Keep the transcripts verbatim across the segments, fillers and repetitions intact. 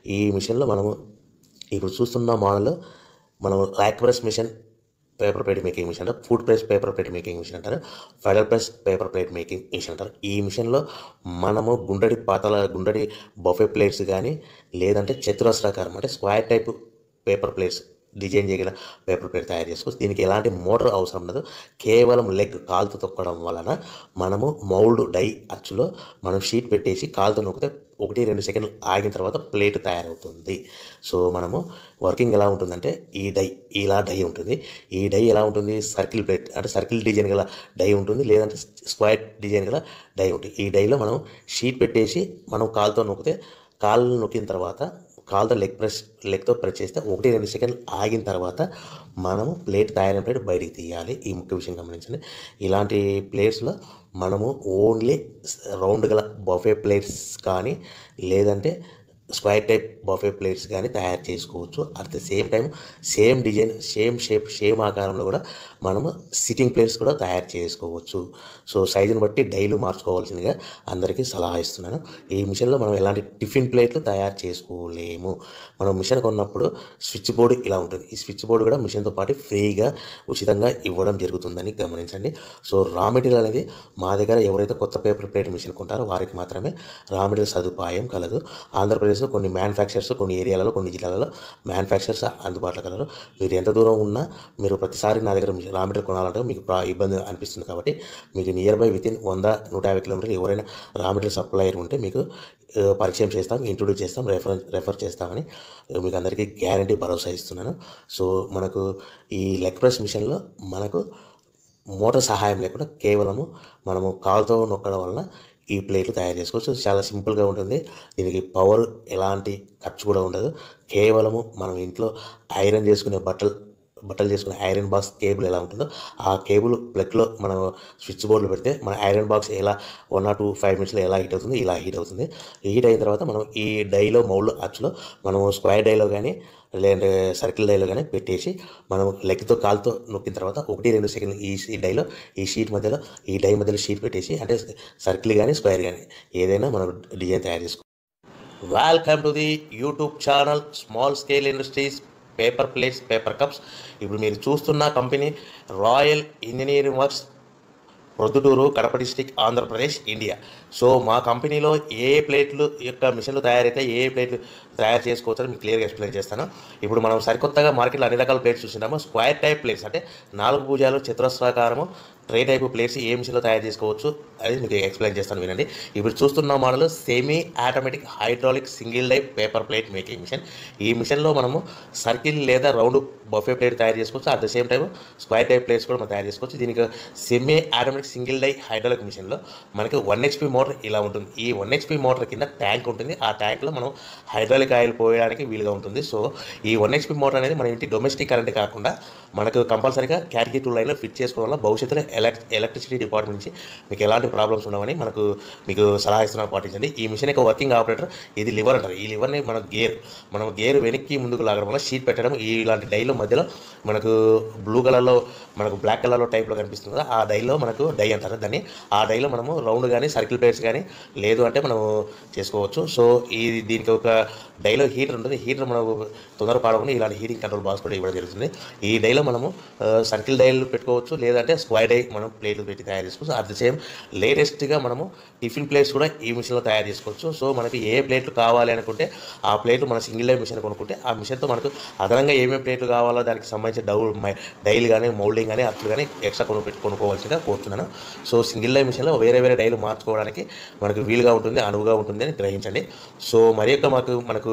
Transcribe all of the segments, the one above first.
ఈ మిషన్లో మనము ఇప్పుడు చూస్తున్న మోడల్ మనం lock press machine paper plate making machine అంటారు, food press paper plate making machine అంటారు, feeder press paper plate making machine అంటారు. ఈ మిషన్లో మనము గుండడి పాతల గుండడి బఫే ప్లేట్స్ కానీ లేదంటే చతురస్రాకారం అంటే square type paper plates design చేయగల పేపర్ ప్లేట్ తయారు చేసుకోవచ్చు. దీనికి ఎలాంటి మోటార్ అవసరం ఉండదు. కేవలం లెగ్ కాలుతో తొక్కడం వలన మనము మౌల్డ్ డై అచ్చులో మనం షీట్ పెట్టేసి కాలుతో నొక్కితే ఒకటి రెండు సెకండ్లు ఆగిన తర్వాత ప్లేట్ తయారవుతుంది. సో మనము వర్కింగ్ ఎలా ఉంటుందంటే ఈ డై ఇలా డై ఉంటుంది. ఈ డై ఎలా ఉంటుంది, సర్కిల్ ప్లేట్ అంటే సర్కిల్ డిజైన్ గల డై ఉంటుంది, లేదంటే స్క్వేర్ డిజైన్ గల డై ఉంటుంది. ఈ డైలో మనం షీట్ పెట్టేసి మనం కాలుతో నొక్కితే కాళ్ళు నొక్కిన తర్వాత కాలుతో లెగ్ ప్రెస్ లెగ్తో ప్రెస్ చేస్తే ఒకటి రెండు సెకండ్లు ఆగిన తర్వాత మనము ప్లేట్ తయారైన ప్లేట్ బయటికి తీయాలి. ఈ ముఖ్య విషయం గమనించండి. ఇలాంటి ప్లేట్స్లో మనము ఓన్లీ రౌండ్ గల బఫే ప్లేట్స్ కానీ లేదంటే స్క్వేర్ టైప్ బఫే ప్లేట్స్ కానీ తయారు చేసుకోవచ్చు. At the same time same design same shape same ఆకారంలో కూడా మనము సిట్టింగ్ ప్లేట్స్ కూడా తయారు చేసుకోవచ్చు. సో సైజుని బట్టి డైలు మార్చుకోవాల్సిందిగా అందరికీ సలహా ఇస్తున్నాను. ఈ మిషన్లో మనం ఎలాంటి టిఫిన్ ప్లేట్లు తయారు చేసుకోలేము. మనం మిషన్ కొన్నప్పుడు స్విచ్ బోర్డు ఇలా ఉంటుంది. ఈ స్విచ్ బోర్డు కూడా మిషన్తో పాటు ఫ్రీగా ఉచితంగా ఇవ్వడం జరుగుతుందని గమనించండి. సో రా మెటీరియల్ అనేది మా దగ్గర ఎవరైతే కొత్త పేపర్ ప్లేట్ మిషన్ కొంటారో వారికి మాత్రమే రా మెటీరియల్ సదుపాయం కలదు. ఆంధ్రప్రదేశ్ కొన్ని మ్యానుఫ్యాక్చర్స్ కొన్ని ఏరియాలలో కొన్ని జిల్లాలలో మ్యానుఫ్యాక్చర్స్ అందుబాటులో కలరు. మీరు ఎంత దూరం ఉన్నా మీరు ప్రతిసారి నా దగ్గర రా మెటీరియల్ కొనాలంటే మీకు ఇబ్బంది అనిపిస్తుంది. కాబట్టి మీకు నియర్ బై విత్ ఇన్ వంద నూట యాభై కిలోమీటర్లు ఎవరైనా రా మెటీరియల్ సప్లయర్ ఉంటే మీకు పరిచయం చేస్తాం, ఇంట్రొడ్యూస్ చేస్తాం, రెఫర్ రెఫర్ చేస్తామని మీకు అందరికీ గ్యారంటీ భరోసా ఇస్తున్నాను. సో మనకు ఈ లెగ్ ప్రెస్ మిషన్లో మనకు మోటార్ సహాయం లేకుండా కేవలము మనము కాలుతో నొక్కడం వలన ఈ ప్లేట్లు తయారు చేసుకోవచ్చు. చాలా సింపుల్గా ఉంటుంది. దీనికి పవర్ ఎలాంటి ఖర్చు కూడా ఉండదు. కేవలము మనం ఇంట్లో ఐరన్ చేసుకునే బట్టలు బట్టలు చేసుకునే ఐరన్ బాక్స్ కేబుల్ ఎలా ఉంటుందో ఆ కేబుల్ ప్లగ్లో మనం స్విచ్ బోర్డులో పెడితే మన ఐరన్ బాక్స్ ఎలా వన్ ఆర్ టూ ఫైవ్ మినిట్స్లో ఎలా హీట్ అవుతుంది ఇలా హీట్ అవుతుంది. హీట్ అయిన తర్వాత మనం ఈ డైలో మౌల్డ్ అచ్చులో మనం స్క్వేర్ డైలో కానీ లేదంటే సర్కిల్ డైలో కానీ పెట్టేసి మనం లెగ్తో కాలుతో నొక్కిన తర్వాత ఒకటి రెండు సెకండ్లు ఈ డైలో ఈ షీట్ మధ్యలో ఈ డై మధ్యలో షీట్ పెట్టేసి అంటే సర్కిల్ కానీ స్క్వేర్ కానీ ఏదైనా మనం డిజైన్ తయారు చేసుకోవాలి. Welcome to the YouTube channel small scale industries paper plates paper cups. ఇప్పుడు మీరు చూస్తున్న company royal engineering works, Proddatur, Kadapa district, Andhra Pradesh, India. So మా కంపెనీలో ఏ ప్లేట్లు యొక్క మిషన్లు తయారైతే ఏ ప్లేట్లు తయారు చేసుకోవచ్చని మీకు క్లియర్గా ఎక్స్ప్లెయిన్ చేస్తాను. ఇప్పుడు మనం సరికొత్తగా మార్కెట్లో అన్ని రకాల ప్లేట్స్ చూస్తున్నాము. స్క్వేర్ టైప్ ప్లేట్స్ అంటే నాలుగు భుజాలు చతురస్రాకారము ట్రే టైప్ ప్లేట్స్ ఏ మిషన్లో తయారు చేసుకోవచ్చు అది మీకు ఎక్స్ప్లెయిన్ చేస్తాను వినండి. ఇప్పుడు చూస్తున్న model semi automatic hydraulic single die paper plate making machine. ఈ మిషన్లో మనము సర్కిల్ లేదా రౌండ్ బఫే ప్లేట్ తయారు చేసుకోవచ్చు. At the same time square type plates కూడా మనం తయారు చేసుకోవచ్చు. దీనికి semi automatic single die hydraulic మిషన్లో మనకి వన్ హెచ్పి మోటార్ ఇలా ఉంటుంది. ఈ వన్ హెచ్పి మోటార్ కింద ట్యాంక్ ఉంటుంది. ఆ ట్యాంక్లో మనం హైడ్రాలిక్ ఆయిల్ పోయడానికి వీలుగా ఉంటుంది. సో ఈ వన్ హెచ్పి మోటార్ అనేది మన ఇంటి డొమెస్టిక్ కరెంట్ కాకుండా మనకు కంపల్సరీగా క్యాటగిరీ టూ లైన్లో ఫిట్ చేసుకోవడం వల్ల భవిష్యత్తులో ఎలక్ట్ ఎలక్ట్రిసిటీ డిపార్ట్మెంట్ నుంచి మీకు ఎలాంటి ప్రాబ్లమ్స్ ఉండవని మనకు మీకు సలహా ఇస్తున్నారు, పాటించండి. ఈ మిషన్ యొక్క వర్కింగ్ ఆపరేటర్ ఇది లివర్ అంటారు. ఈ లివర్ని మనం గేర్ మనం గేర్ వెనక్కి ముందుకు లాగడం వల్ల షీట్ పెట్టడం ఈ ఇలాంటి డైలో మధ్యలో మనకు బ్లూ కలర్లో మనకు బ్లాక్ కలర్లో టైప్లో కనిపిస్తుంది కదా ఆ డైలో మనకు డై అంటారు దాన్ని. ఆ డైలో మనము రౌండ్ కానీ సర్కిల్ ప్లేట్స్ కానీ లేదు అంటే మనం చేసుకోవచ్చు. సో ఈ దీనికి ఒక డైలో హీటర్ ఉంటుంది. హీటర్ మనకు తొందర పాడకుండా ఇలాంటి హీటింగ్ కంట్రోల్ బాక్స్ కూడా ఇవ్వడం జరుగుతుంది. ఈ డైలో మనము సర్కిల్ డైలు పెట్టుకోవచ్చు లేదంటే స్క్వేర్ డై మనం ప్లేట్లు పెట్టి తయారు చేసుకోవచ్చు. అట్ ద సేమ్ లేటెస్ట్గా మనము టిఫిన్ ప్లేట్స్ కూడా ఈ మిషన్లో తయారు చేసుకోవచ్చు. సో మనకి ఏ ప్లేట్లు కావాలి అనుకుంటే ఆ ప్లేట్లు మన సింగిల్ డై మిషన్ కొనుక్కుంటే ఆ మిషన్తో మనకు అదనంగా ఏమేమి ప్లేట్లు కావాలో దానికి సంబంధించిన డౌ డైలు కానీ మౌల్డింగ్ కానీ అట్లు కానీ ఎక్స్ట్రా కొను పెట్టి కొనుక్కోవాల్సిందిగా కోరుతున్నాను. సో సింగిల్ డై మిషన్లో వేరే వేరే డైలు మార్చుకోవడానికి మనకు వీలుగా ఉంటుంది, అనువుగా ఉంటుంది అని గ్రహించండి. సో మరి యొక్క మాకు మనకు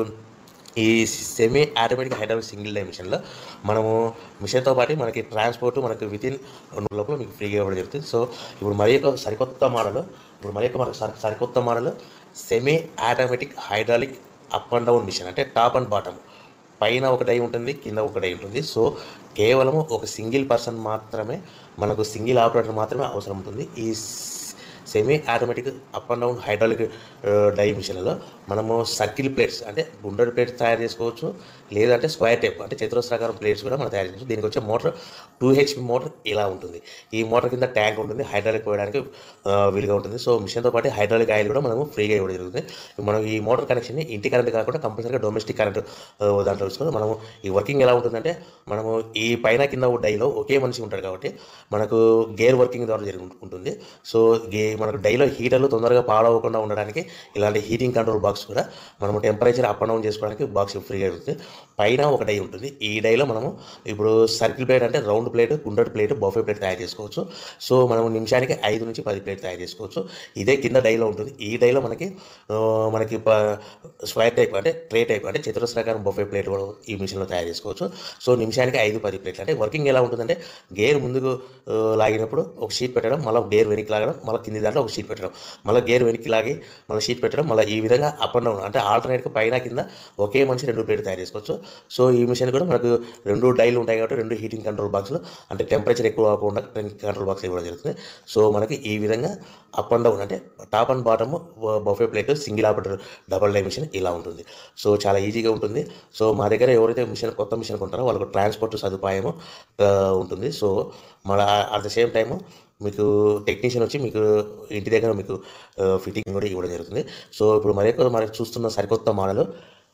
ఈ semi automatic hydraulic single die మిషన్లో మనము మిషన్తో పాటు మనకి ట్రాన్స్పోర్ట్ మనకు విత్ ఇన్ లోపల మీకు ఫ్రీగా ఇవ్వడం జరుగుతుంది. సో ఇప్పుడు మరి యొక్క సరికొత్త మోడల్ ఇప్పుడు మరి యొక్క మనకు సరికొత్త model semi automatic hydraulic up and down machine అంటే టాప్ అండ్ బాటమ్ పైన ఒక డై ఉంటుంది, కింద ఒక డై ఉంటుంది. సో కేవలం ఒక సింగిల్ పర్సన్ మాత్రమే మనకు సింగిల్ ఆపరేటర్ మాత్రమే అవసరం ఉంటుంది. ఈ semi automatic up and down hydraulic die మిషన్లలో మనము సర్కిల్ ప్లేట్స్ అంటే గుండ్రటి ప్లేట్స్ తయారు చేసుకోవచ్చు, లేదంటే స్క్వేర్ టైప్ అంటే చతురస్రాకారం ప్లేట్స్ కూడా మనం తయారు చేసుకోవచ్చు. దీనికి వచ్చే మోటార్ టూ హెచ్పి మోటార్ ఇలా ఉంటుంది. ఈ మోటార్ కింద ట్యాంక్ ఉంటుంది, హైడ్రాలిక్ పోయడానికి వీలుగా ఉంటుంది. సో మిషన్తో పాటు హైడ్రాలిక్ ఆయిల్ కూడా మనము ఫ్రీగా ఇవ్వడం జరుగుతుంది. మనం ఈ మోటార్ కనెక్షన్ని ఇంటి కరెంట్ కాకుండా కంపల్సరీగా డొమెస్టిక్ కరెంట్ దాంట్లో తీసుకొని మనము ఈ వర్కింగ్ ఎలా ఉంటుందంటే, మనము ఈ పైన కింద డైలో ఒకే మనిషి ఉంటాడు కాబట్టి మనకు గేర్ వర్కింగ్ ద్వారా జరిగి ఉంటుంది. సో గే మనకు డైలో హీటర్లు తొందరగా పాడవకుండా ఉండడానికి ఇలాంటి హీటింగ్ కంట్రోల్ బాక్స్ కూడా మనము టెంపరేచర్ అప్ అండ్ డౌన్ చేసుకోవడానికి బాక్స్ ఫ్రీగా ఉంటుంది. పైన ఒక డై ఉంటుంది. ఈ డైలో మనము ఇప్పుడు సర్కిల్ ప్లేట్ అంటే రౌండ్ ప్లేట్, గుండ్రటి ప్లేట్, బఫే ప్లేట్ తయారు చేసుకోవచ్చు. సో మనము నిమిషానికి ఐదు నుంచి పది ప్లేట్ తయారు చేసుకోవచ్చు. ఇదే కింద డైలో ఉంటుంది. ఈ డైలో మనకి మనకి స్క్వేర్ టైప్ అంటే ట్రే టైప్ అంటే చతురస్రాకారం బఫే ప్లేట్ కూడా ఈ మిషన్లో తయారు చేసుకోవచ్చు. సో నిమిషానికి ఐదు పది ప్లేట్లు. అంటే వర్కింగ్ ఎలా ఉంటుందంటే, గేర్ ముందుకు లాగినప్పుడు ఒక షీట్ పెట్టడం, మళ్ళీ గేర్ వెనక్కి లాగడం, మళ్ళీ కింది దాంట్లో ఒక షీట్ పెట్టడం, మళ్ళీ గేర్ వెనక్కి లాగి మళ్ళీ షీట్ పెట్టడం, మళ్ళీ ఈ విధంగా అప్ అండ్ డౌన్ అంటే ఆల్టర్నేట్గా పైన కింద ఒకే మనిషి రెండు ప్లేట్ తయారు చేసుకోవచ్చు. సో ఈ మిషన్ కూడా మనకు రెండు డైలు ఉంటాయి కాబట్టి రెండు హీటింగ్ కంట్రోల్ బాక్స్లు అంటే టెంపరేచర్ ఎక్కువ కాకుండా కంట్రోల్ బాక్స్ ఇవ్వడం జరుగుతుంది. సో మనకి ఈ విధంగా అప్ అండ్ డౌన్ అంటే top and bottom buffet plate single operator double die machine ఇలా ఉంటుంది. సో చాలా ఈజీగా ఉంటుంది. సో మా దగ్గర ఎవరైతే మిషన్ కొత్త మిషన్ కొంటారో వాళ్ళకు ట్రాన్స్పోర్ట్ సదుపాయం ఉంటుంది. సో మన అట్ ద సేమ్ టైము మీకు టెక్నీషియన్ వచ్చి మీకు ఇంటి దగ్గర మీకు ఫిట్టింగ్ కూడా ఇవ్వడం జరుగుతుంది. సో ఇప్పుడు మరొక మనకు చూస్తున్న సరికొత్త మోడల్,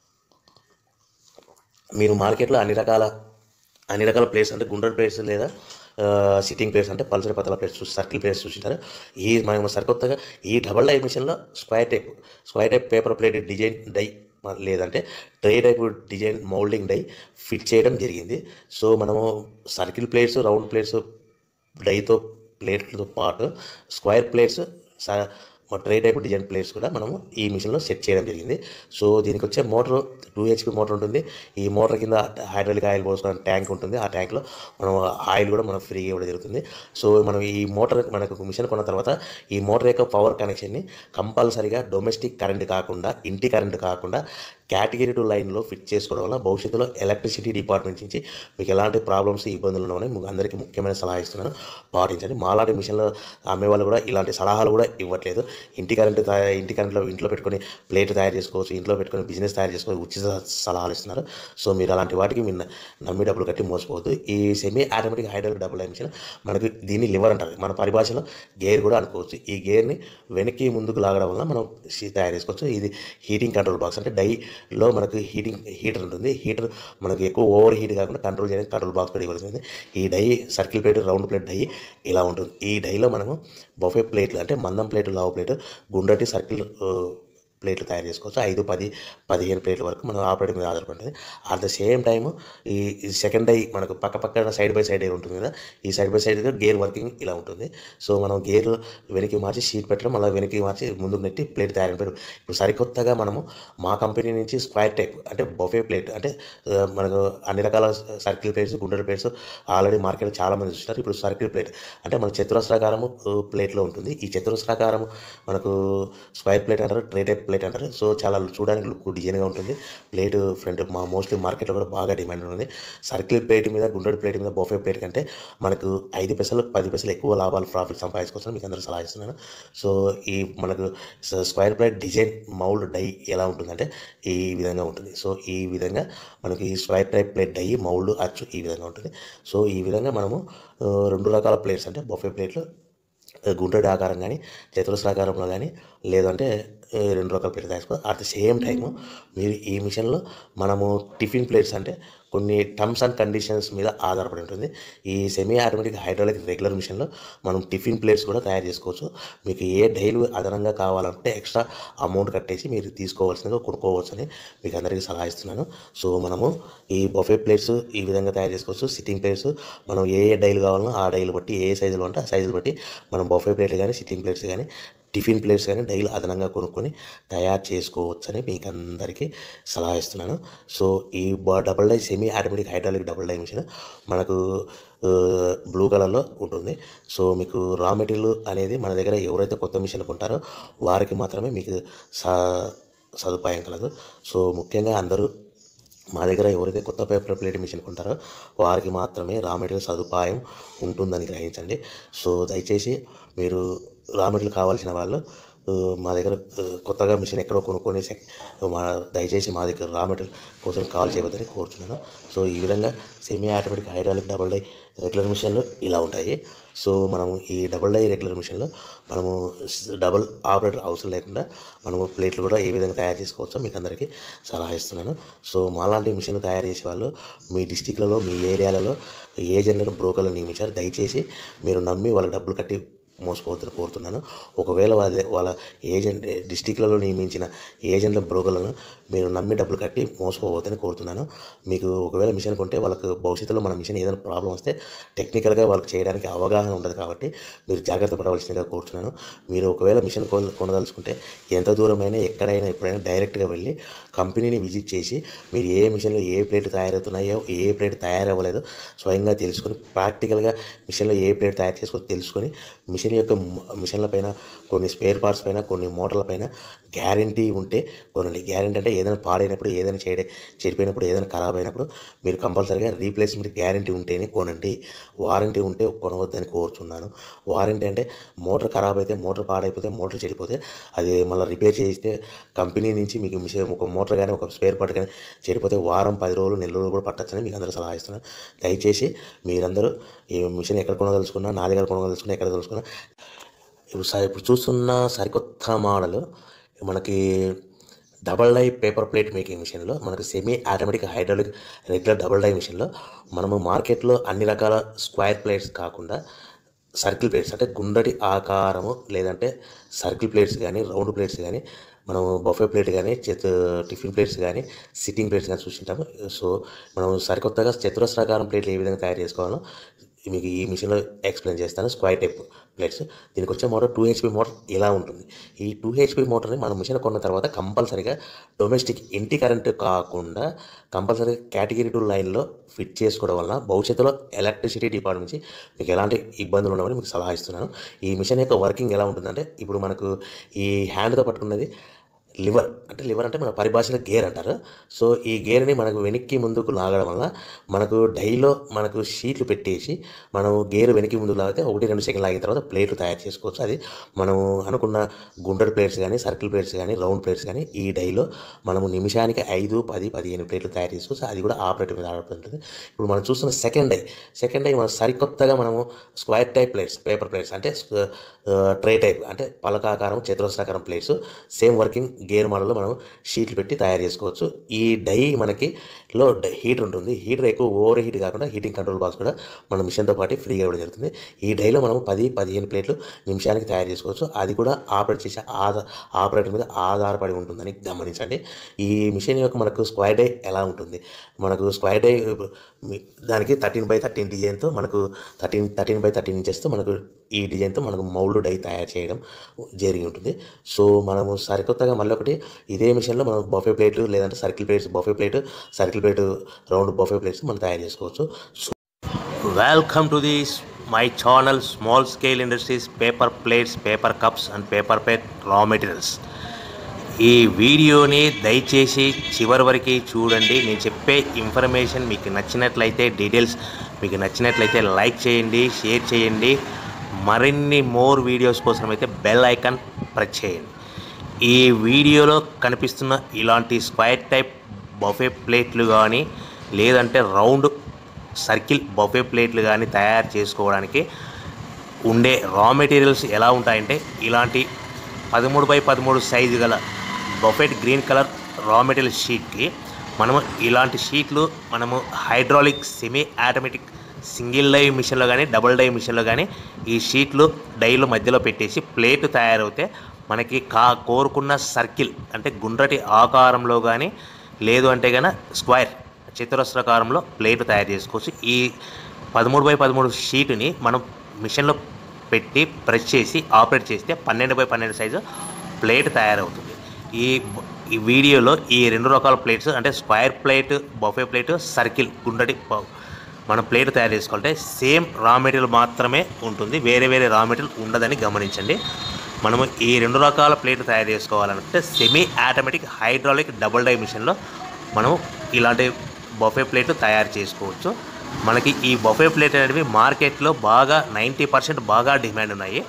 మీరు మార్కెట్లో అన్ని రకాల అన్ని రకాల ప్లేస్ అంటే గుండ్రటి ప్లేస్ లేదా సిట్టింగ్ ప్లేస్ అంటే పల్సరి పతల ప్లేస్ చూసి సర్కిల్ ప్లేస్ చూసింటారు. ఈ మనం సరికొత్తగా ఈ డబల్ డై మిషన్లో square type square type paper plate design die లేదంటే tray type design moulding die fit చేయడం జరిగింది. సో మనము సర్కిల్ ప్లేట్స్, రౌండ్ ప్లేట్స్ డైతో ప్లేట్లతో పాటు square plates tray type design plates కూడా మనము ఈ మిషన్లో సెట్ చేయడం జరిగింది. సో దీనికి వచ్చే మోటార్ టూ హెచ్పి మోటార్ ఉంటుంది. ఈ మోటార్ కింద హైడ్రాలిక్ ఆయిల్ పోసుకోవడానికి ట్యాంక్ ఉంటుంది. ఆ ట్యాంక్లో మనం ఆయిల్ కూడా మనం ఫ్రీగా ఇవ్వడం జరుగుతుంది. సో మనం ఈ మోటార్ మనకు మిషన్ కొన్న తర్వాత ఈ మోటార్ యొక్క పవర్ కనెక్షన్ని కంపల్సరీగా డొమెస్టిక్ కరెంట్ కాకుండా, ఇంటి కరెంట్ కాకుండా కేటగిరీ టూ లైన్లో ఫిట్ చేసుకోవడం వల్ల భవిష్యత్తులో ఎలక్ట్రిసిటీ డిపార్ట్మెంట్ నుంచి మీకు ఎలాంటి ప్రాబ్లమ్స్, ఇబ్బందులు ఉన్నాయని మీకు అందరికీ ముఖ్యమైన సలహా ఇస్తున్నాను, పాటించండి. మాలాంటి మిషన్లు అమ్మేవాళ్ళు కూడా ఇలాంటి సలహాలు కూడా ఇవ్వట్లేదు. ఇంటి కరెంట్ ఇంటి కరెంట్లో ఇంట్లో పెట్టుకొని ప్లేట్ తయారు చేసుకోవచ్చు, ఇంట్లో పెట్టుకొని బిజినెస్ తయారు చేసుకోవచ్చు, ఉచిత సలహాలు ఇస్తున్నారు. సో మీరు అలాంటి వాటికి మీరు నమ్మి డబ్బులు కట్టి మోసపోవద్దు. ఈ semi automatic hydraulic double die machine మనకి దీన్ని లివర్ అంటారు, మన పరిభాషలో గేర్ కూడా అనుకోవచ్చు. ఈ గేర్ని వెనక్కి ముందుకు లాగడం వల్ల మనం తయారు చేసుకోవచ్చు. ఇది హీటింగ్ కంట్రోల్ బాక్స్ అంటే డైలో మనకు హీటింగ్ హీటర్ ఉంటుంది. హీటర్ మనకు ఎక్కువ ఓవర్ హీట్ కాకుండా కంట్రోల్ చేయడానికి కంట్రోల్ బాక్స్ కూడా ఇవ్వాల్సింది. ఈ die circle plate, round plate die ఇలా ఉంటుంది. ఈ డైలో మనము బఫే ప్లేట్లు అంటే మందం ప్లేట్, లావు ప్లేట్, గుండ్రటి సర్కిల్ ప్లేట్లు తయారు చేసుకోవచ్చు. ఐదు పది పదిహేను ప్లేట్ల వరకు మనం ఆపరేటింగ్ మీద ఆధారపడుతుంది. అట్ ద సేమ్ టైమ్ ఈ సెకండ్ డై మనకు పక్క పక్కన సైడ్ బై సైడ్ ఉంటుంది కదా, ఈ side by side gear working ఇలా ఉంటుంది. సో మనం గేర్ వెనక్కి మార్చి షీట్ పెట్టడం, మళ్ళీ వెనక్కి మార్చి ముందుకు నెట్టి ప్లేట్ తయారు పెట్టడం. ఇప్పుడు సరికొత్తగా మనము మా కంపెనీ నుంచి స్క్వేర్ టైప్ అంటే బఫే ప్లేట్ అంటే మనకు అన్ని రకాల సర్కిల్ ప్లేట్స్, గుండ్రటి ప్లేట్స్ ఆల్రెడీ మార్కెట్లో చాలామంది చూస్తారు. ఇప్పుడు సర్కిల్ ప్లేట్ అంటే మన చతురస్రాకారము ప్లేట్లో ఉంటుంది. ఈ చతురస్రాకారం మనకు స్క్వేర్ ప్లేట్ అంటారు, ట్రే టైప్ ప్లేట్ అంటారు. సో చాలా చూడడానికి లుక్ డిజైన్గా ఉంటుంది. ప్లేట్ ఫ్రంట్ మా మోస్ట్లీ మార్కెట్లో కూడా బాగా డిమాండ్ ఉంటుంది. సర్కిల్ ప్లేట్ మీద, గుండ్రటి ప్లేట్ మీద బఫే ప్లేట్ కంటే మనకు ఐదు పైసలు పది పైసలు ఎక్కువ లాభాలు ప్రాఫిట్ సంపాదించుకోవచ్చు మీకు అందరూ సలహా ఇస్తున్నాను. సో ఈ మనకు square plate design mould die ఎలా ఉంటుందంటే ఈ విధంగా ఉంటుంది. సో ఈ విధంగా మనకి square type plate die mould అచ్చు ఈ విధంగా ఉంటుంది. సో ఈ విధంగా మనము రెండు రకాల ప్లేట్స్ అంటే బఫే ప్లేట్లు గుండ్రటి ఆకారం కానీ, చతురస్రాకారంలో కానీ, లేదంటే రెండు రకాల ప్లేట్లు తీసుకోవాలి. అట్ ద సేమ్ టైము మీరు ఈ మిషన్లో మనము టిఫిన్ ప్లేట్స్ అంటే కొన్ని టర్మ్స్ అండ్ కండిషన్స్ మీద ఆధారపడి ఉంటుంది. ఈ సెమీ ఆటోమేటిక్ హైడ్రాలిక్ రెగ్యులర్ మిషన్లో మనం టిఫిన్ ప్లేట్స్ కూడా తయారు చేసుకోవచ్చు. మీకు ఏ డైలు అదనంగా కావాలంటే ఎక్స్ట్రా అమౌంట్ కట్టేసి మీరు తీసుకోవాల్సిందిగా కొనుక్కోవచ్చు అని మీకు అందరికీ సలహా ఇస్తున్నాను. సో మనము ఈ బఫే ప్లేట్స్ ఈ విధంగా తయారు చేసుకోవచ్చు. సిట్టింగ్ ప్లేట్స్ మనం ఏ ఏ డైలు కావాలన్నా ఆ డైలు బట్టి, ఏ సైజులు అంటే ఆ సైజులు బట్టి మనం బఫే ప్లేట్లు కానీ, సిట్టింగ్ ప్లేట్స్ కానీ, టిఫిన్ ప్లేట్స్ కానీ డైలు అదనంగా కొనుక్కొని తయారు చేసుకోవచ్చని మీకు అందరికీ సలహా ఇస్తున్నాను. సో ఈ double die semi automatic hydraulic double die machine మనకు బ్లూ కలర్లో ఉంటుంది. సో మీకు రా మెటీరియల్ అనేది మన దగ్గర ఎవరైతే కొత్త మిషన్ కొంటారో వారికి మాత్రమే మీకు సదుపాయం కలదు. సో ముఖ్యంగా అందరూ మా దగ్గర ఎవరైతే కొత్త పేపర్ ప్లేట్ మిషన్ కొంటారో వారికి మాత్రమే రా మెటీరియల్ సదుపాయం ఉంటుందని గ్రహించండి. సో దయచేసి మీరు రా మెటీరియల్ కావాల్సిన వాళ్ళు మా దగ్గర కొత్తగా మిషన్ ఎక్కడో కొనుక్కొని మా దయచేసి మా దగ్గర రా మెటీరియల్ కోసం కాల్ చేయవద్దని కోరుతున్నాను. సో ఈ విధంగా semi automatic hydraulic double die regular మిషన్లు ఇలా ఉంటాయి. సో మనము ఈ డబుల్ డై రెగ్యులర్ మిషన్లో మనము డబుల్ ఆపరేటర్ అవసరం లేకుండా మనము ప్లేట్లు కూడా ఏ విధంగా తయారు చేసుకోవచ్చో మీకు అందరికీ సలహా ఇస్తున్నాను. సో మాలాంటి మిషన్లు తయారు చేసే వాళ్ళు మీ డిస్టిక్లలో మీ ఏరియాలలో ఏజెంట్లను బ్రోకర్లను నియమించారు. దయచేసి మీరు నమ్మి వాళ్ళ డబ్బులు కట్టి మోసపోవద్దని కోరుతున్నాను. ఒకవేళ వాళ్ళ వాళ్ళ ఏజెంట్ డిస్టిక్లలో నియమించిన ఏజెంట్ల బ్రోకర్లను మీరు నమ్మి డబ్బులు కట్టి మోసపోవద్దని కోరుతున్నాను. మీకు ఒకవేళ మిషన్ కొంటే వాళ్ళకు భవిష్యత్తులో మన మిషన్ ఏదైనా ప్రాబ్లం వస్తే టెక్నికల్గా వాళ్ళకి చేయడానికి అవగాహన ఉండదు కాబట్టి మీరు జాగ్రత్త పడవలసిందిగా కోరుతున్నాను. మీరు ఒకవేళ మిషన్ కొన కొనదలుచుకుంటే ఎంత దూరమైనా ఎక్కడైనా ఎప్పుడైనా డైరెక్ట్గా వెళ్ళి కంపెనీని విజిట్ చేసి మీరు ఏ మిషన్లో ఏ ప్లేట్ తయారవుతున్నాయో ఏ ప్లేట్ తయారవ్వలేదో స్వయంగా తెలుసుకొని ప్రాక్టికల్గా మిషన్లో ఏ ప్లేట్ తయారు చేసుకొని తెలుసుకొని మిషన్ యొక్క మిషన్ల పైన కొన్ని స్పేర్ పార్ట్స్ పైన కొన్ని మోటార్ల పైన గ్యారంటీ ఉంటే కొనండి. గ్యారంటీ అంటే ఏదైనా పాడైనప్పుడు ఏదైనా చేయడే చెడిపోయినప్పుడు ఏదైనా ఖరాబ్ అయినప్పుడు మీరు కంపల్సరీగా రీప్లేస్మెంట్ గ్యారంటీ ఉంటేనే కొనండి. వారంటీ ఉంటే కొనవద్దని కోరుతున్నాను. వారంటీ అంటే మోటార్ ఖరాబ్ అయితే మోటార్ పాడైపోతే మోటార్ చెడిపోతే అది మళ్ళీ రిపేర్ చేస్తే కంపెనీ నుంచి మీకు మిషన్ ఒక మోటార్ కానీ ఒక స్పేర్ పార్ట్ కానీ చెడిపోతే వారం పది రోజులు నెల రోజులు కూడా పట్టచ్చని మీకు అందరూ సలహా ఇస్తున్నాను. దయచేసి మీరందరూ ఈ మిషన్ ఎక్కడ కొనదలుచుకున్నా నా దగ్గర కొనదలుచుకున్నా ఎక్కడ తెలుసుకున్నా ఇప్పుడు ఇప్పుడు చూస్తున్న సరికొత్త మోడల్ మనకి double die paper plate making మిషన్లో మనకు semi automatic hydraulic regular double die మిషన్లో మనము మార్కెట్లో అన్ని రకాల స్క్వేర్ ప్లేట్స్ కాకుండా సర్కిల్ ప్లేట్స్ అంటే గుండ్రటి ఆకారము లేదంటే సర్కిల్ ప్లేట్స్ కానీ రౌండ్ ప్లేట్స్ కానీ మనం బఫే ప్లేట్ కానీ చేత్ టిఫిన్ ప్లేట్స్ కానీ సిట్టింగ్ ప్లేట్స్ కానీ చూసింటాము. సో మనం సరికొత్తగా చతురస్రాకారం ప్లేట్లు ఏ విధంగా తయారు చేసుకోవాలో మీకు ఈ మిషన్లో ఎక్స్ప్లెయిన్ చేస్తాను. స్క్వేర్ టైప్ ప్లేట్స్ దీనికి వచ్చే మోటార్ టూ హెచ్పి మోటార్ ఇలా ఉంటుంది. ఈ టూ హెచ్పి మోటార్ని మనం మిషన్ కొన్న తర్వాత కంపల్సరీగా డొమెస్టిక్ ఇంటి కరెంటు కాకుండా కంపల్సరీగా కేటగిరీ టూ లైన్లో ఫిట్ చేసుకోవడం వలన భవిష్యత్తులో ఎలక్ట్రిసిటీ డిపార్ట్మెంట్ నుంచి మీకు ఎలాంటి ఇబ్బందులు ఉండవని మీకు సలహా ఇస్తున్నాను. ఈ మిషన్ యొక్క వర్కింగ్ ఎలా ఉంటుందంటే ఇప్పుడు మనకు ఈ హ్యాండ్తో పట్టుకున్నది లివర్ అంటే లివర్ అంటే మన పరిభాషలో గేర్ అంటారు. సో ఈ గేర్ని మనకు వెనక్కి ముందుకు లాగడం వల్ల మనకు డైలో మనకు షీట్లు పెట్టేసి మనం గేర్ వెనక్కి ముందుకు లాగితే ఒకటి రెండు సెకండ్ లాగిన తర్వాత ప్లేట్లు తయారు చేసుకోవచ్చు. అది మనం అనుకున్న గుండ్రటి ప్లేట్స్ కానీ సర్కిల్ ప్లేట్స్ కానీ రౌండ్ ప్లేట్స్ కానీ ఈ డైలో మనము నిమిషానికి ఐదు పది పదిహేను ప్లేట్లు తయారు చేసుకోవచ్చు. అది కూడా ఆపరేటర్ మీద ఆడుతుంటుంది. ఇప్పుడు మనం చూస్తున్న సెకండ్ డై సెకండ్ డై మనం సరికొత్తగా మనము square type plates paper plates అంటే ట్రే టైప్ అంటే పలకాకారం చతురస్రాకారం ప్లేట్స్ సేమ్ వర్కింగ్ గేర్ మోడల్లో మనం షీట్లు పెట్టి తయారు చేసుకోవచ్చు. ఈ డై మనకి లో హీటర్ ఉంటుంది. హీటర్ ఎక్కువ ఓవర్ హీట్ కాకుండా హీటింగ్ కంట్రోల్ బాక్స్ కూడా మన మిషన్తో పాటు ఫ్రీగా ఇవ్వడం జరుగుతుంది. ఈ డైలో మనం పది పదిహేను ప్లేట్లు నిమిషానికి తయారు చేసుకోవచ్చు. అది కూడా ఆపరేట్ చేసే ఆధార ఆపరేటర్ మీద ఆధారపడి ఉంటుందని గమనించండి. ఈ మిషన్ యొక్క మనకు స్క్వేర్ డై ఎలా ఉంటుంది మనకు స్క్వేర్ డై దానికి థర్టీన్ బై థర్టీన్ డిజైన్తో మనకు థర్టీన్ థర్టీన్ బై థర్టీన్ ఇంచెస్తో మనకు ఈ డిజైన్తో మనకు మౌల్డ్ డై తయారు చేయడం జరిగి ఉంటుంది. సో మనము సరికొత్తగా మళ్ళీ ఒకటి ఇదే మిషన్లో మనం బఫే ప్లేట్లు లేదంటే circle plates buffet plate circle plate round buffet plates మనం తయారు చేసుకోవచ్చు. So welcome to this my channel small scale industries paper plates paper cups and paper plate raw materials. ఈ వీడియోని దయచేసి చివరి వరకు చూడండి. నేను చెప్పే ఇన్ఫర్మేషన్ మీకు నచ్చినట్లయితే డీటెయిల్స్ మీకు నచ్చినట్లయితే లైక్ చేయండి, షేర్ చేయండి. మరిన్ని మోర్ వీడియోస్ కోసం అయితే బెల్ ఐకాన్ ప్రెస్ చేయండి. ఈ వీడియోలో కనిపిస్తున్న ఇలాంటి స్క్వేర్ టైప్ బఫే ప్లేట్లు కానీ లేదంటే రౌండ్ సర్కిల్ బఫే ప్లేట్లు కానీ తయారు చేసుకోవడానికి ఉండే రా మెటీరియల్స్ ఎలా ఉంటాయంటే ఇలాంటి పదమూడు బై పదమూడు సైజు గల buffet green colour raw material షీట్కి మనము ఇలాంటి షీట్లు మనము hydraulic semi automatic single die మిషన్లో కానీ డబుల్ డై మిషన్లో కానీ ఈ షీట్లు డైలో మధ్యలో పెట్టేసి ప్లేట్ తయారవుతే మనకి కా కోరుకున్న సర్కిల్ అంటే గుండ్రటి ఆకారంలో కానీ లేదు అంటే కనుక స్క్వేర్ చతురస్రాకారంలో ప్లేట్ తయారు చేసుకోవచ్చు. ఈ పదమూడు బై పదమూడు షీటుని మనం మిషన్లో పెట్టి ప్రెస్ చేసి ఆపరేట్ చేస్తే పన్నెండు బై పన్నెండు సైజు ప్లేట్ తయారవుతుంది. ఈ ఈ వీడియోలో ఈ రెండు రకాల ప్లేట్స్ అంటే square plate buffet plate circle గుండ్రటి మనం ప్లేట్ తయారు చేసుకోవాలంటే సేమ్ రా మెటీరియల్ మాత్రమే ఉంటుంది, వేరే వేరే రా మెటీరియల్ ఉండదని గమనించండి. మనము ఈ రెండు రకాల ప్లేట్ తయారు చేసుకోవాలంటే semi automatic hydraulic double die మిషన్లో మనము ఇలాంటి బఫే ప్లేట్లు తయారు చేసుకోవచ్చు. మనకి ఈ బఫే ప్లేట్ అనేవి మార్కెట్లో బాగా నైంటీ పర్సెంట్ బాగా డిమాండ్ ఉన్నాయి.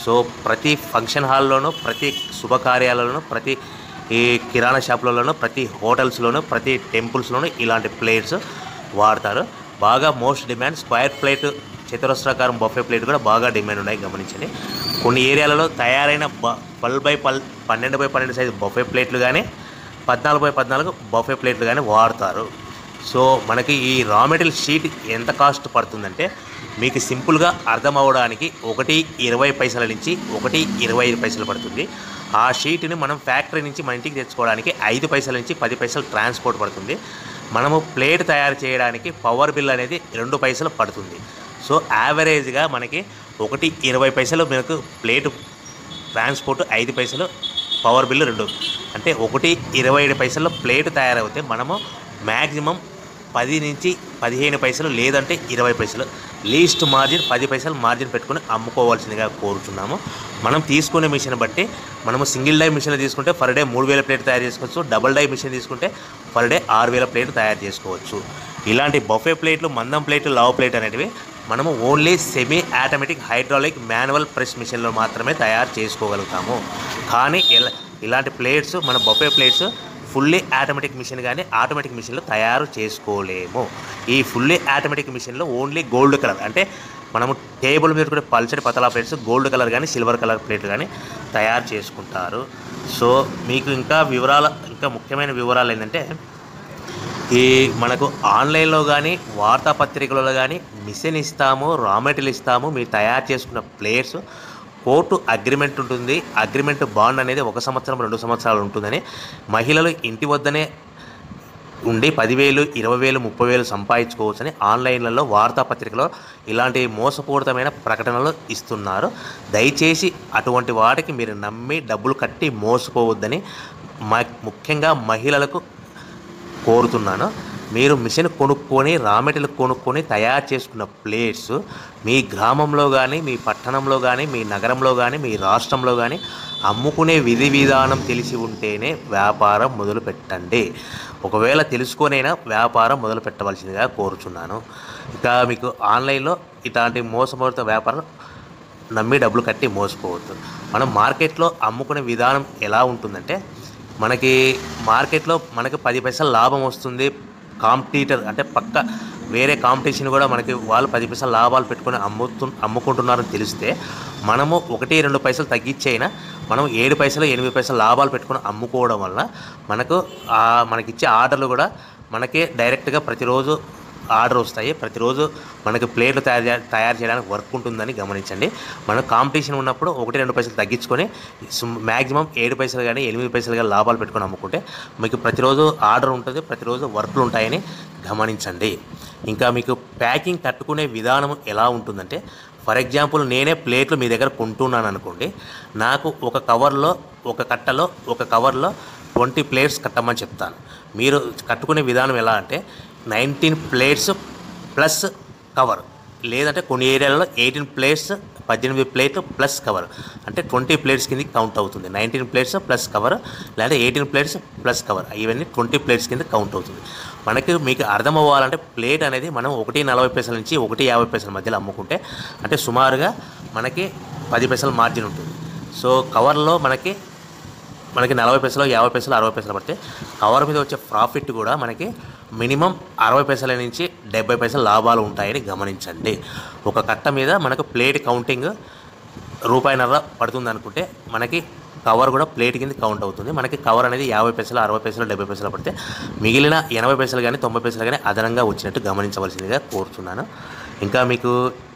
సో ప్రతి ఫంక్షన్ హాల్లోనూ, ప్రతి శుభకార్యాలలోనూ, ప్రతి ఈ కిరాణా షాపులలోనూ, ప్రతి హోటల్స్లోనూ, ప్రతి టెంపుల్స్లోనూ ఇలాంటి ప్లేట్స్ వాడతారు. బాగా మోస్ట్ డిమాండ్ స్క్వేర్ ప్లేట్, చతురస్రాకారం బఫే ప్లేట్ కూడా బాగా డిమాండ్ ఉన్నాయి, గమనించండి. కొన్ని ఏరియాలలో తయారైన బ పల్ బై పల్ పన్నెండు బై పన్నెండు సైజు బఫే ప్లేట్లు కానీ, పద్నాలుగు బై పద్నాలుగు బఫే ప్లేట్లు కానీ వాడతారు. సో మనకి ఈ రా మెటీరియల్ షీట్ ఎంత కాస్ట్ పడుతుందంటే, మీకు సింపుల్గా అర్థం అవ్వడానికి ఒకటి ఇరవై పైసల నుంచి ఒకటి ఇరవై ఐదు పైసలు పడుతుంది. ఆ షీట్ని మనం ఫ్యాక్టరీ నుంచి మన ఇంటికి తెచ్చుకోవడానికి ఐదు పైసల నుంచి పది పైసలు ట్రాన్స్పోర్ట్ పడుతుంది. మనము ప్లేట్ తయారు చేయడానికి పవర్ బిల్ అనేది రెండు పైసలు పడుతుంది. సో యావరేజ్గా మనకి ఒకటి ఇరవై పైసలు మనకు ప్లేటు ట్రాన్స్పోర్ట్, ఐదు పైసలు పవర్ బిల్లు రెండు, అంటే ఒకటి ఇరవై ఏడు పైసల్లో ప్లేట్ తయారవుతే మనము మ్యాక్సిమం పది నుంచి పదిహేను పైసలు లేదంటే ఇరవై పైసలు లీస్ట్ మార్జిన్ పది పైసలు మార్జిన్ పెట్టుకుని అమ్ముకోవాల్సిందిగా కోరుతున్నాము. మనం తీసుకునే మిషన్ బట్టి మనము సింగిల్ డై మిషన్ తీసుకుంటే పర్ డే మూడు వేల ప్లేట్ తయారు చేసుకోవచ్చు. డబుల్ డై మిషన్ తీసుకుంటే పర్ డే ఆరు వేల ప్లేట్ తయారు చేసుకోవచ్చు. ఇలాంటి బఫే ప్లేట్లు, మందం ప్లేట్లు, లావ్ ప్లేట్ అనేటివి మనము only semi automatic, hydraulic, manual press మిషన్లో మాత్రమే తయారు చేసుకోగలుగుతాము. కానీ ఇలా ఇలాంటి ప్లేట్స్, మన buffet plates fully automatic machine కానీ ఆటోమేటిక్ మిషన్లో తయారు చేసుకోలేము. ఈ ఫుల్లీ ఆటోమేటిక్ మిషన్లో ఓన్లీ గోల్డ్ కలర్, అంటే మనము టేబుల్ మీద కూడా పల్చటి పతలా ప్లేట్స్ గోల్డ్ కలర్ కానీ సిల్వర్ కలర్ ప్లేట్లు కానీ తయారు చేసుకుంటారు. సో మీకు ఇంకా వివరాలు, ఇంకా ముఖ్యమైన వివరాలు ఏంటంటే, ఈ మనకు ఆన్లైన్లో కానీ వార్తాపత్రికలలో కానీ మిషన్ ఇస్తాము, రా మెటీరియల్ ఇస్తాము, మీరు తయారు చేసుకున్న ప్లేట్స్ కోర్టు అగ్రిమెంట్ ఉంటుంది. అగ్రిమెంట్ బాండ్ అనేది ఒక సంవత్సరం రెండు సంవత్సరాలు ఉంటుందని మహిళలు ఇంటి వద్దనే ఉండి పదివేలు ఇరవై వేలు ముప్పై వేలు సంపాదించుకోవచ్చని ఆన్లైన్లలో వార్తాపత్రికలో ఇలాంటి మోసపూరితమైన ప్రకటనలు ఇస్తున్నారు. దయచేసి అటువంటి వాటికి మీరు నమ్మి డబ్బులు కట్టి మోసపోవద్దని ముఖ్యంగా మహిళలకు కోరుతున్నాను. మీరు మిషన్ కొనుక్కొని, రా మెటీరియల్ కొనుక్కొని తయారు చేసుకున్న ప్లేట్స్ మీ గ్రామంలో కానీ, మీ పట్టణంలో కానీ, మీ నగరంలో కానీ, మీ రాష్ట్రంలో కానీ అమ్ముకునే విధి విధానం తెలిసి ఉంటేనే వ్యాపారం మొదలు పెట్టండి. ఒకవేళ తెలుసుకొనైనా వ్యాపారం మొదలు పెట్టవలసిందిగా కోరుచున్నాను. ఇక మీకు ఆన్లైన్లో ఇట్లాంటి మోసపూరిత వ్యాపారం నమ్మి డబ్బులు కట్టి మోసపోవద్దు. మనం మార్కెట్లో అమ్ముకునే విధానం ఎలా ఉంటుందంటే, మనకి మార్కెట్లో మనకి పది పైసలు లాభం వస్తుంది. కాంపిటీటర్ అంటే పక్క వేరే కాంపిటీషన్ కూడా మనకి వాళ్ళు పది పైసలు లాభాలు పెట్టుకొని అమ్ముతు అమ్ముకుంటున్నారని తెలిస్తే మనము ఒకటి రెండు పైసలు తగ్గించైనా మనం ఏడు పైసలు ఎనిమిది పైసలు లాభాలు పెట్టుకొని అమ్ముకోవడం వల్ల మనకు మనకిచ్చే ఆర్డర్లు కూడా మనకి డైరెక్ట్గా ప్రతిరోజు ఆర్డర్ వస్తాయి. ప్రతిరోజు మనకి ప్లేట్లు తయారు తయారు చేయడానికి వర్క్ ఉంటుందని గమనించండి. మనం కాంపిటీషన్ ఉన్నప్పుడు ఒకటి రెండు పైసలు తగ్గించుకొని మ్యాక్సిమం ఏడు పైసలు కానీ ఎనిమిది పైసలు కానీ లాభాలు పెట్టుకొని అమ్ముకుంటే మీకు ప్రతిరోజు ఆర్డర్ ఉంటుంది, ప్రతిరోజు వర్క్లు ఉంటాయని గమనించండి. ఇంకా మీకు ప్యాకింగ్ కట్టుకునే విధానం ఎలా ఉంటుందంటే, ఫర్ ఎగ్జాంపుల్ నేనే ప్లేట్లు మీ దగ్గర కొంటున్నాను అనుకోండి. నాకు ఒక కవర్లో ఒక కట్టలో ఒక కవర్లో ట్వంటీ ప్లేట్స్ కట్టమని చెప్తాను. మీరు కట్టుకునే విధానం ఎలా అంటే, నైన్టీన్ ప్లేట్స్ ప్లస్ కవర్, లేదంటే కొన్ని ఏరియాలలో ఎయిటీన్ ప్లేట్స్ పద్దెనిమిది ప్లేట్లు ప్లస్ కవర్, అంటే ట్వంటీ ప్లేట్స్ కింద కౌంట్ అవుతుంది. నైన్టీన్ ప్లేట్స్ ప్లస్ కవర్ లేదా ఎయిటీన్ ప్లేట్స్ ప్లస్ కవర్, ఇవన్నీ ట్వంటీ ప్లేట్స్ కింద కౌంట్ అవుతుంది. మనకి మీకు అర్థం అవ్వాలంటే ప్లేట్ అనేది మనం ఒకటి నలభై పైసల నుంచి ఒకటి యాభై పైసల మధ్యలో అమ్ముకుంటే అంటే సుమారుగా మనకి పది పైసల మార్జిన్ ఉంటుంది. సో కవర్లో మనకి మనకి నలభై పైసలు యాభై పైసలు అరవై పైసలు పడితే కవర్ మీద వచ్చే ప్రాఫిట్ కూడా మనకి మినిమం అరవై పైసల నుంచి డెబ్బై పైసలు లాభాలు ఉంటాయని గమనించండి. ఒక కట్ట మీద మనకు ప్లేట్ కౌంటింగ్ రూపాయిన్నర పడుతుంది అనుకుంటే మనకి కవర్ కూడా ప్లేట్ కింద కౌంట్ అవుతుంది. మనకి కవర్ అనేది యాభై పైసలు అరవై పైసలు డెబ్బై పైసలు పడితే మిగిలిన ఎనభై పైసలు కానీ తొంభై పైసలు కానీ అదనంగా వచ్చినట్టు గమనించవలసిందిగా కోరుతున్నాను. ఇంకా మీకు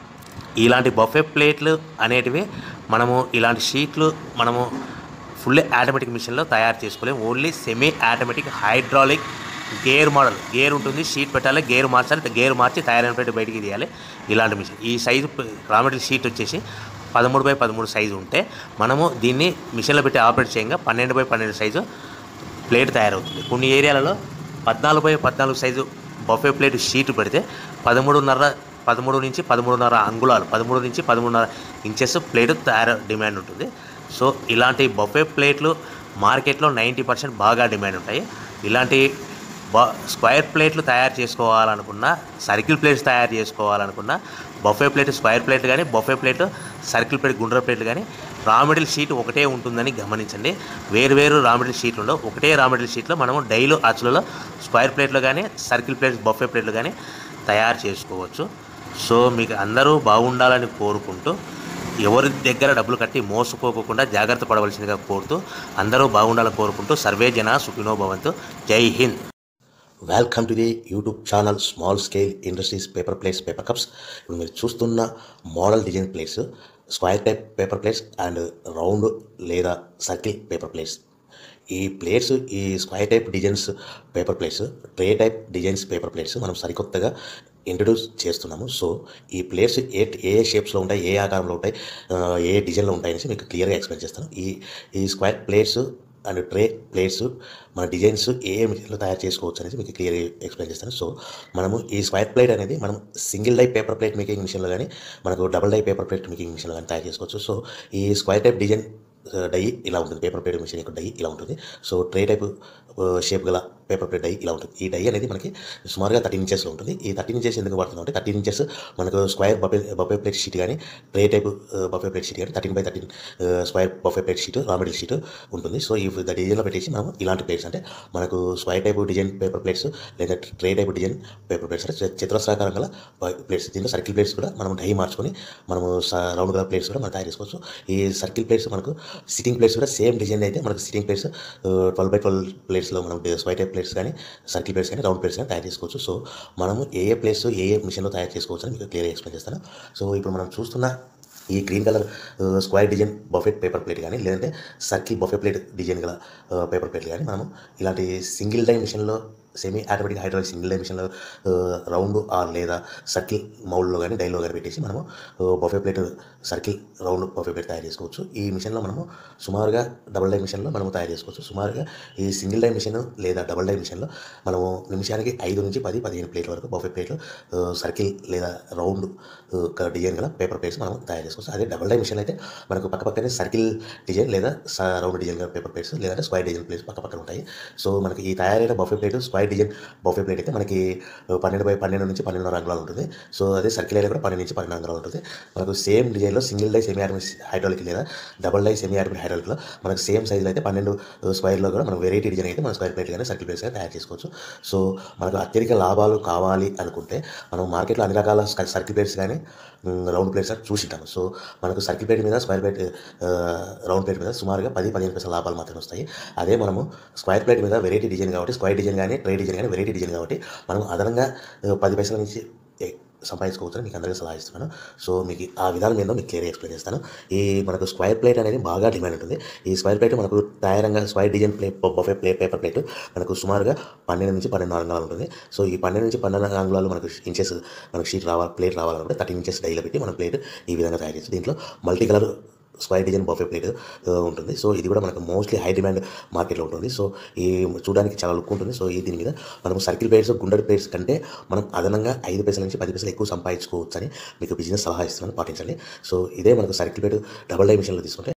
ఇలాంటి బఫే ప్లేట్లు అనేటివి మనము ఇలాంటి షీట్లు మనము ఫుల్లీ ఆటోమేటిక్ మిషన్లో తయారు చేసుకోలేము. Only semi automatic hydraulic gear model, gear ఉంటుంది, షీట్ పెట్టాలి, గేర్ మార్చాలి, గేర్ మార్చి తయారైన ప్లేట్ బయటికి తీయాలి. ఇలాంటి మిషన్ ఈ సైజు రా మెటీరియల్ షీట్ వచ్చేసి పదమూడు బై పదమూడు సైజు ఉంటే మనము దీన్ని మిషన్లో పెట్టి ఆపరేట్ చేయంగా పన్నెండు బై పన్నెండు సైజు ప్లేట్ తయారవుతుంది. కొన్ని ఏరియాలలో పద్నాలుగు బై పద్నాలుగు సైజు బఫే ప్లేట్ షీట్ పెడితే పదమూడున్నర పదమూడు నుంచి పదమూడున్నర అంగుళాలు పదమూడు నుంచి పదమూడున్నర ఇంచెస్ ప్లేట్ తయారు డిమాండ్ ఉంటుంది. సో ఇలాంటి బఫే ప్లేట్లు మార్కెట్లో నైంటీ పర్సెంట్ బాగా డిమాండ్ ఉంటాయి. ఇలాంటి బ స్క్వేర్ ప్లేట్లు తయారు చేసుకోవాలనుకున్నా, సర్కిల్ ప్లేట్స్ తయారు చేసుకోవాలనుకున్నా, బఫే ప్లేట్ స్క్వేర్ ప్లేట్ కానీ, బఫే ప్లేట్ సర్కిల్ ప్లేట్ గుండ్ర ప్లేట్ కానీ రా మెటీరియల్ షీట్ ఒకటే ఉంటుందని గమనించండి. వేరు వేరు రా మెటీరియల్ షీట్లు ఉండవు. ఒకటే రా మెటీరియల్ షీట్లో మనము డైలు అచ్చులలో స్క్వేర్ ప్లేట్లు కానీ, సర్కిల్ ప్లేట్స్ బఫే ప్లేట్లు కానీ తయారు చేసుకోవచ్చు. సో మీకు అందరూ బాగుండాలని కోరుకుంటూ, ఎవరి దగ్గర డబ్బులు కట్టి మోసపోకుండా జాగ్రత్త పడవలసిందిగా కోరుతూ, అందరూ బాగుండాలని కోరుకుంటూ సర్వే జన సుఖినో భవంతు. Jai Hind. Welcome to the YouTube channel small scale industries paper plates paper cups. ఇప్పుడు మీరు చూస్తున్న model design plates square type paper plates and round లేదా సర్కిల్ పేపర్ ప్లేట్స్. ఈ ప్లేట్స్ ఈ square type designs paper plates, tray type designs paper plates మనం సరికొత్తగా introduce చేస్తున్నాము. So ఈ ప్లేట్స్ ఏ ఏ షేప్స్లో ఉంటాయి, ఏ ఆకారంలో ఉంటాయి, ఏ డిజైన్లో ఉంటాయి అనేసి మీకు క్లియర్గా ఎక్స్ప్లెయిన్ చేస్తాను. ఈ ఈ square plates and tray plates మన డిజైన్స్ ఏ మెటీరియల్లో తయారు చేసుకోవచ్చు అనేది మీకు క్లియర్గా ఎక్స్ప్లెయిన్ చేస్తాను. సో మనము ఈ స్క్వేర్ ప్లేట్ అనేది మనం single die paper plate making మిషన్లో కానీ, మనకు double die paper plate making మిషన్లో కానీ తయారు చేసుకోవచ్చు. సో ఈ స్క్వేర్ టైప్ డిజైన్ డై ఇలా ఉంటుంది, పేపర్ ప్లేట్ మిషన్ యొక్క డై ఇలా ఉంటుంది. సో ట్రే టైప్ షేప్ గల పేపర్ ప్లేట్ డై ఇలా ఉంటుంది. ఈ డై అనేది మనకి సుమారుగా థర్టీన్ ఇంచెస్లో ఉంటుంది. ఈ థర్టీన్ ఇంచెస్ ఎందుకు వాడుతున్నాం అంటే, థర్టీన్ ఇంచెస్ మనకు square buffet buffet plate sheet కానీ, tray type buffet plate sheet కానీ thirteen by thirteen square buffet plate sheet raw material sheet ఉంటుంది. సో ఈ డిజైన్లో పెట్టేసి మనం ఇలాంటి ప్లేట్స్ అంటే మనకు square type design paper plates లేదా tray type design paper plates అంటే చతురస్రాకారం గల ప్లేట్స్. దీంట్లో సర్కిల్ ప్లేట్స్ కూడా మనం డై మార్చుకొని మనము రౌండ్ గల ప్లేట్స్ కూడా మనం తయారు చేసుకోవచ్చు. ఈ సర్కిల్ ప్లేట్స్ మనకు సిట్టింగ్ ప్లేట్స్ కూడా సేమ్ డిజైన్ అయితే మనకు sitting plates twelve by twelve ప్లేట్స్లో మనం స్క్వేర్ టైప్ ప్లేట్స్ కానీ, సర్కిల్ ప్లేట్స్ కానీ, రౌండ్ ప్లేట్స్ కానీ తయారు చేసుకోవచ్చు. సో మనము ఏ ఏ ప్లేట్స్ ఏ ఏ మిషన్లో తయారు చేసుకోవచ్చు అని మీకు క్లియర్గా ఎక్స్ప్లెయిన్ చేస్తాను. సో ఇప్పుడు మనం చూస్తున్న ఈ green colour square design buffet paper plate కానీ, లేదంటే సర్కిల్ బఫే ప్లేట్ డిజైన్ గల పేపర్ ప్లేట్లు కానీ మనము ఇలాంటి సింగిల్ డై మిషన్లో, semi automatic hydraulic single die మిషన్లో రౌండ్ ఆర్ లేదా సర్కిల్ మౌల్డ్లో కానీ డైలో కానీ పెట్టేసి మనము buffet plate circle round buffet plate తయారు చేసుకోవచ్చు. ఈ మిషన్లో మనము సుమారుగా డబుల్ డై మిషన్లో మనము తయారు చేసుకోవచ్చు. సుమారుగా ఈ సింగిల్ డై మిషన్ లేదా డబుల్ డై మిషన్లో మనము నిమిషానికి ఐదు నుంచి పది పదిహేను ప్లేట్ల వరకు బఫే ప్లేట్లు సర్కిల్ లేదా రౌండ్ డిజైన్ గల పేపర్ ప్లేట్స్ మనం తయారు చేసుకోవచ్చు. అదే డబుల్ డై మిషన్ అయితే మనకు పక్క పక్కనే సర్కిల్ డిజైన్ లేదా రౌండ్ డిజైన్ గల పేపర్ ప్లేట్స్ లేదంటే స్క్వేర్ డిజైన్ ప్లేట్స్ పక్క పక్కన ఉంటాయి. సో మనకి ఈ తయారైన buffet plate square design buffet plate అయితే మనకి పన్నెండు బై పన్నెండు నుంచి పన్నెండున్నర అంగుళాలు ఉంటుంది. సో అదే సర్కిల్ అయితే కూడా పన్నెండు నుంచి పన్నెండు అంగుళాలు ఉంటుంది. మనకు సేమ్ డిజైన్లో single die semi automatic hydraulic లేదా డబుల్ డై సెమీ ఆటోమేటిక్ హైడ్రాలిక్లో మనకు సేమ్ సైజులో అయితే పన్నెండు స్క్వేర్లో కూడా మనం వెరైటీ డిజైన్ అయితే మన స్క్వేర్ ప్లేట్ కానీ సర్కిల్ ప్లేట్స్ కానీ తయారు చేసుకోవచ్చు. సో మనకు అత్యధిక లాభాలు కావాలి అనుకుంటే మనం మార్కెట్లో అన్ని రకాల సర్కిల్ ప్లేట్స్ కానీ రౌండ్ ప్లేట్స్ అని చూసింటాము. సో మనకు సర్కిల్ ప్లేట్ మీద స్క్వేర్ ప్లేట్ రౌండ్ ప్లేట్ మీద సుమారుగా పది పదిహేను పైసల లాభాలు మాత్రమే వస్తాయి. అదే మనము స్క్వేర్ ప్లేట్ మీద వెరైటీ డిజైన్ కాబట్టి, స్క్వేర్ డిజైన్ కానీ ట్రే డిజైన్ కానీ వెరైటీ డిజైన్ కాబట్టి మనం అదనంగా పది పైసల నుంచి సంపాదించుకోవచ్చని మీకు అందరికీ సలహా ఇస్తున్నాను. సో మీకు ఆ విధానం ఏందో మీకు క్లియర్గా ఎక్స్ప్లెయిన్ చేస్తాను. ఈ మనకు స్క్వేర్ ప్లేట్ అనేది బాగా డిమాండ్ ఉంటుంది. ఈ స్క్వేర్ ప్లేట్ మనకు తయారంగా square design plate buffet plate paper plate మనకు సుమారుగా పన్నెండు నుంచి పన్నెండు అంగుళాలు ఉంటుంది. సో ఈ పన్నెండు నుంచి పన్నెండు అంగుళాలు మనకు ఇంచెస్ మనకు షీట్ రావాలి ప్లేట్ రావాలనుకుంటే థర్టీన్ ఇంచెస్ డైలో పెట్టి మనం ప్లేట్ ఈ విధంగా తయారు చేస్తాం. దీంట్లో multi colour square design buffet plate ఉంటుంది. సో ఇది కూడా మనకు మోస్ట్లీ హై డిమాండ్ మార్కెట్లో ఉంటుంది. సో ఈ చూడడానికి చాలా లుక్ ఉంటుంది. సో ఈ దీని మీద మనం సర్కిల్ ప్లేట్స్ గుండె ప్లేట్స్ కంటే మనం అదనంగా ఐదు పైసల నుంచి పది పైసలు ఎక్కువ సంపాదించుకోవచ్చు అని మీకు బిజినెస్ సలహా ఇస్తున్నాను, పాటించండి. సో ఇదే మనకు సర్కిల్ ప్లేట్ డబుల్ డై మిషన్లో తీసుకుంటే